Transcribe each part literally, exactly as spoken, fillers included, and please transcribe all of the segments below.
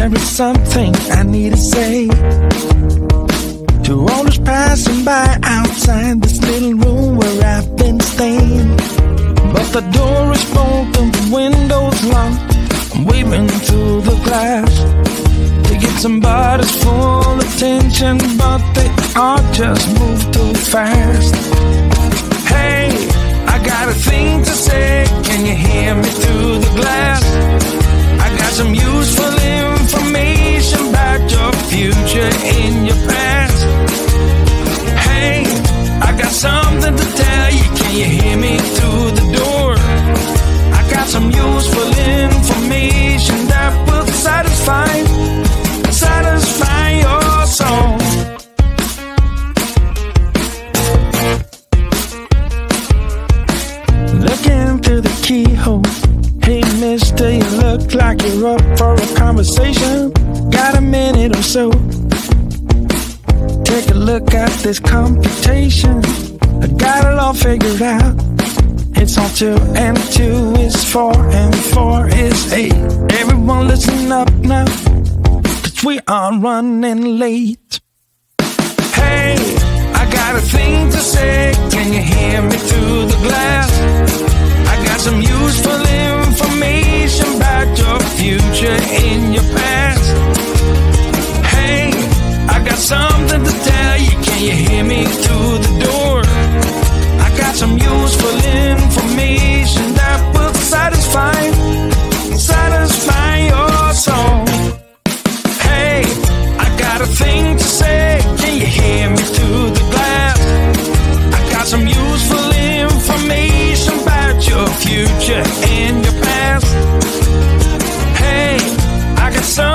There is something I need to say to all those passing by outside this little room where I've been staying. But the door is broken, the window's locked. I'm waving through the glass to get somebody's full attention, but they all just move too fast. Hey, I got a thing to say, can you hear me through the glass? I got some useful information about your future in your past. Hey, I got something to tell you, can you hear me through the door? I got some useful information that will satisfy, satisfy your soul. Looking through the keyhole. Hey mister, you look like you're up for a conversation. Got a minute or so? Take a look at this computation. I got it all figured out. It's all two and two is four and four is eight. Everyone listen up now, 'cause we are running late. Hey, I got a thing to say, can you hear me through the glass? I got some useful information about your future in your past. Hey, I got something to tell you, can you hear me through the door? I got some useful information that will satisfy, satisfy your soul. Hey, I got a thing to say, can you hear me through the glass? I got some useful information about your future and your past. Hey, I got some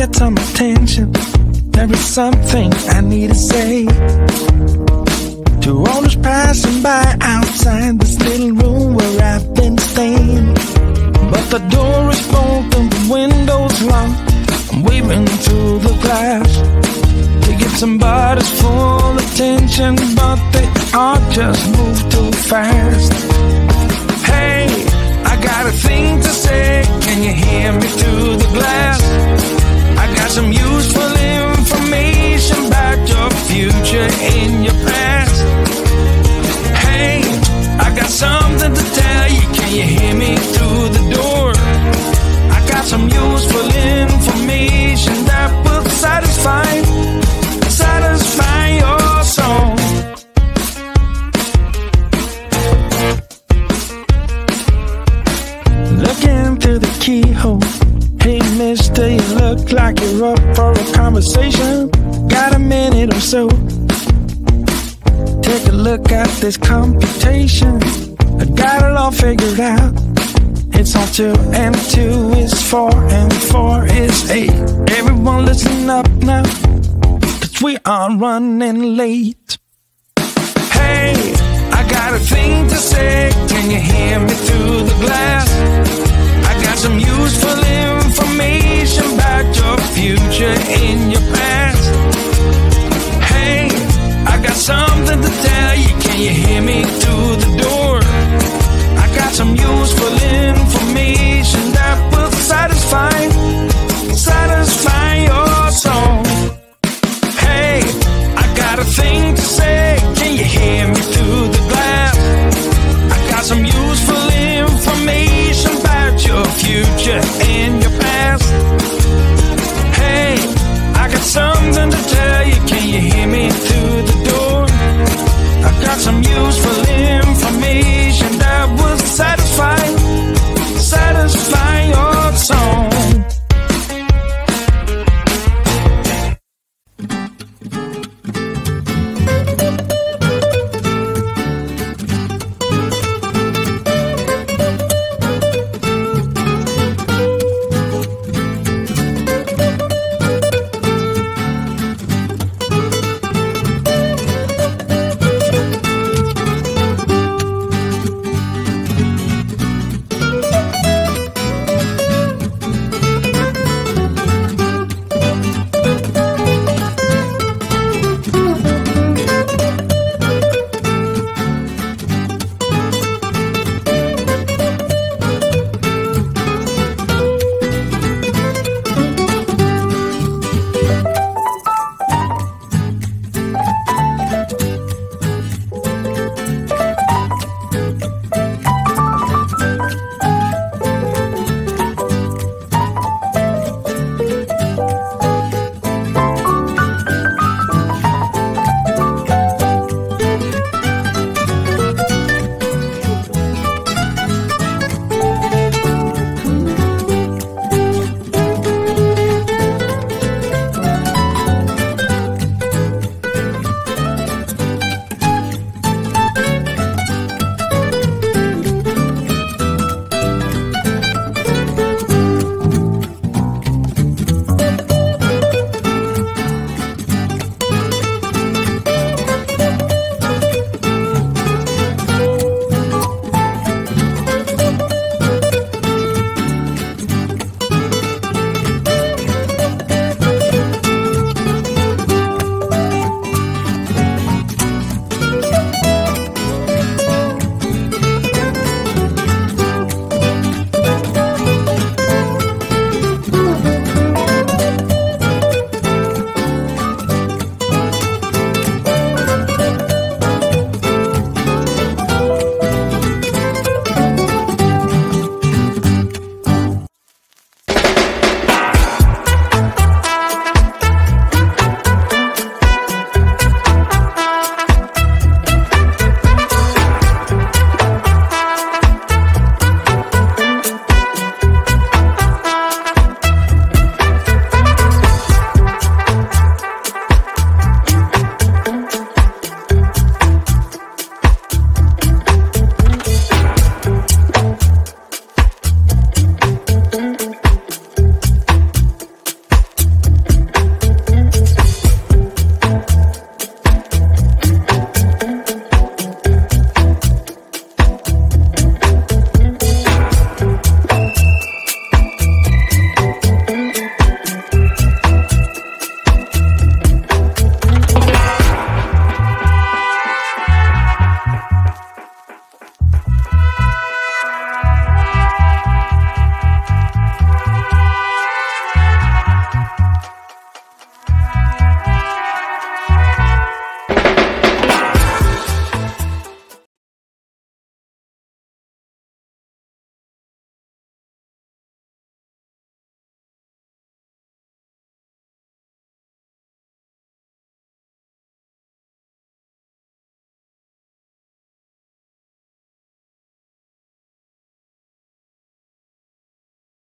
get some attention. There is something I need to say to all those passing by outside this little room where I've been staying. But the door is broken, the window's locked. I'm waving through the glass to get somebody's full attention, but they all just move too fast. Hey, I got a thing to say, can you hear me through the glass? I got some useful information about your future and your past. Hey, I got something to tell you, can you hear me through the door? I got some useful information that will satisfy, satisfy your soul. Looking through the keyhole. Hey mister, you look like you're up for a conversation. Got a minute or so? Take a look at this computation. I got it all figured out. It's all two and two is four and four is eight. Everyone listen up now, 'cause we are running late. Hey, I got a thing to say,